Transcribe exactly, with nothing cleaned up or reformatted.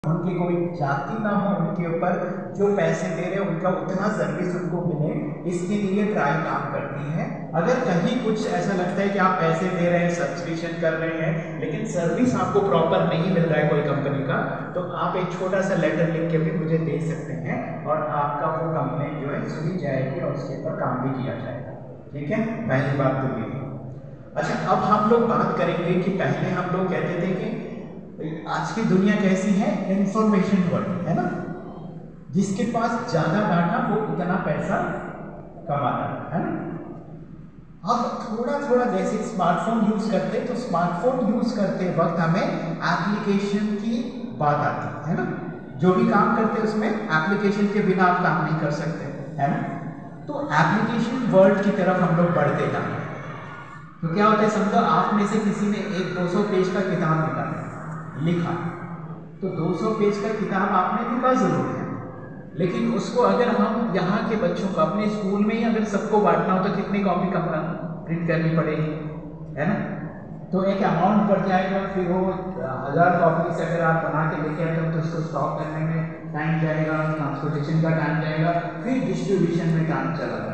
उनकी कोई जाति ना हो उनके ऊपर, जो पैसे दे रहे हैं उनका उतना सर्विस उनको मिले, इसके लिए ट्राई काम करती है। अगर कहीं कुछ ऐसा लगता है कि आप पैसे दे रहे हैं, सब्सक्रिप्शन कर रहे हैं, लेकिन सर्विस आपको प्रॉपर नहीं मिल रहा है कोई कंपनी का, तो आप एक छोटा सा लेटर लिख के भी मुझे दे सकते हैं और आपका वो कंप्लेंट जो है सुनी जाएगी और उसके ऊपर काम भी किया जाएगा। ठीक है, पहली बात तो ये। अच्छा, अब हम लोग बात करेंगे कि पहले हम लोग कहते थे कि आज की दुनिया कैसी है, इंफॉर्मेशन वर्ल्ड है ना, जिसके पास ज्यादा डाटा वो उतना पैसा कमाता है ना। अब थोड़ा थोड़ा जैसे स्मार्टफोन यूज करते हैं, तो स्मार्टफोन यूज करते वक्त हमें एप्लीकेशन की बात आती है ना, जो भी काम करते हैं उसमें एप्लीकेशन के बिना आप काम नहीं कर सकते है ना। तो एप्लीकेशन वर्ल्ड की तरफ हम लोग बढ़ते जाते हैं। तो क्या होता है, समझो आप में से किसी ने एक दो सौ पेज का किताब निकाला लिखा, तो दो सौ पेज का किताब आपने लिखा जरूर है, लेकिन उसको अगर हम यहाँ के बच्चों को अपने स्कूल में ही अगर सबको बांटना हो तो कितनी कॉपी कम प्रिंट करनी पड़ेगी है ना। तो एक अमाउंट बढ़ जाएगा, फिर वो हज़ार कॉपी से अगर आप बना के लेके आते हो तो उसको स्टॉक करने में टाइम जाएगा, ट्रांसपोर्टेशन का टाइम जाएगा, फिर डिस्ट्रीब्यूशन में टाइम चला जाएगा।